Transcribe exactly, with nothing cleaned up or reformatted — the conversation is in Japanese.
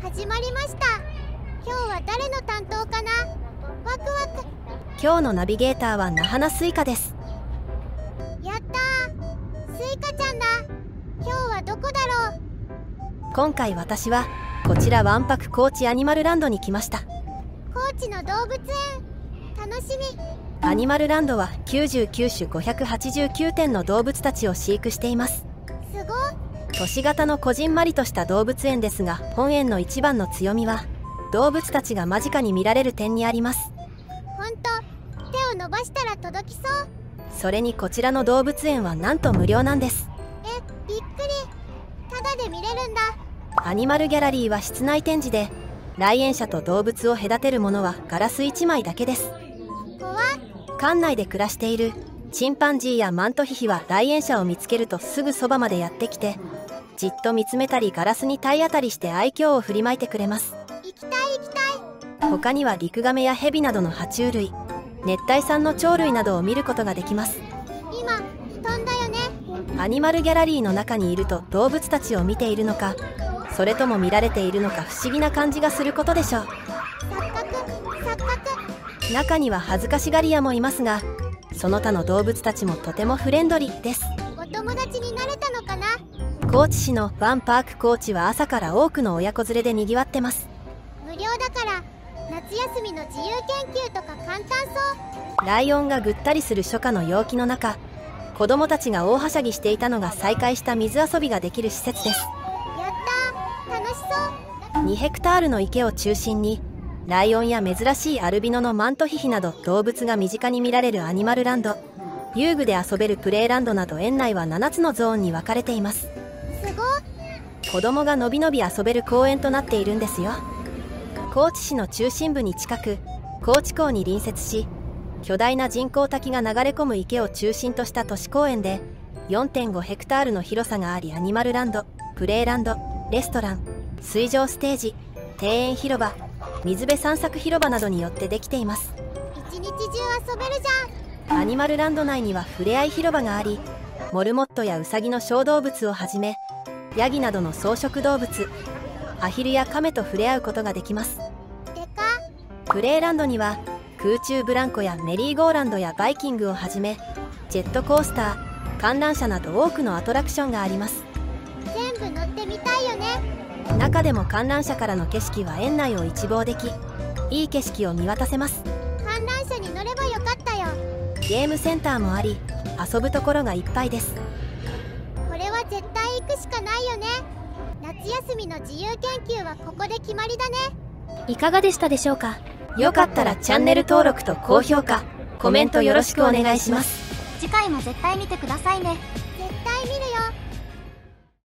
始まりました。今日は誰の担当かな。ワクワク。 今日のナビゲーターはナハナスイカです。 やったー、スイカちゃんだ。今日はどこだろう。 今回私はこちらわんぱく高知アニマルランドに来ました。 高知の動物園、楽しみ。 アニマルランドはきゅうじゅうきゅう種ごひゃくはちじゅうきゅうてんの動物たちを飼育しています。 すごい。 都市型のこじんまりとした動物園ですが、本園の一番の強みは動物たちが間近に見られる点にあります。 ほんと、手を伸ばしたら届きそう。 それにこちらの動物園はなんと無料なんです。 え、びっくり。ただで見れるんだ。 アニマルギャラリーは室内展示で、来園者と動物を隔てるものはガラスいちまいだけです。 怖っ。 館内で暮らしているチンパンジーやマントヒヒは来園者を見つけるとすぐそばまでやってきて、じっと見つめたりガラスに体当たりして愛嬌を振りまいてくれます。 行きたい行きたい。 他にはリクガメやヘビなどの爬虫類、熱帯産の鳥類などを見ることができます。 今飛んだよね。 アニマルギャラリーの中にいると動物たちを見ているのか、それとも見られているのか不思議な感じがすることでしょう。 錯覚錯覚。 中には恥ずかしがり屋もいますが、その他の動物たちもとてもフレンドリーです。 お友達になれたのかな。 高知市のファンパーク高知は朝から多くの親子連れでにぎわってます。 無料だから夏休みの自由研究とか簡単そう。 ライオンがぐったりする初夏の陽気の中、子供たちが大はしゃぎしていたのが再開した水遊びができる施設です。 やったー、楽しそう。 にヘクタールの池を中心にライオンや珍しいアルビノのマントヒヒなど動物が身近に見られるアニマルランド、遊具で遊べるプレイランドなど園内はななつのゾーンに分かれています。 すごい。 子供がのびのび遊べる公園となっているんですよ。高知市の中心部に近く、高知港に隣接し、巨大な人工滝が流れ込む池を中心とした都市公園で よんてんごヘクタールの広さがあり、アニマルランド、プレイランド、レストラン、水上ステージ、庭園広場、水辺散策広場などによってできています。 一日中遊べるじゃん。 アニマルランド内にはふれあい広場があり、モルモットやウサギの小動物をはじめヤギなどの草食動物、アヒルやカメと触れ合うことができます。 でか。 プレイランドには空中ブランコやメリーゴーランドやバイキングをはじめジェットコースター、観覧車など多くのアトラクションがあります。 全部乗ってみたいよね。 中でも観覧車からの景色は園内を一望でき、いい景色を見渡せます。 観覧車に乗ればよかったよ。 ゲームセンターもあり、遊ぶところがいっぱいです。 これは絶対行くしかないよね。夏休みの自由研究はここで決まりだね。 いかがでしたでしょうか。よかったらチャンネル登録と高評価、コメントよろしくお願いします。 次回も絶対見てくださいね。 絶対見るよ。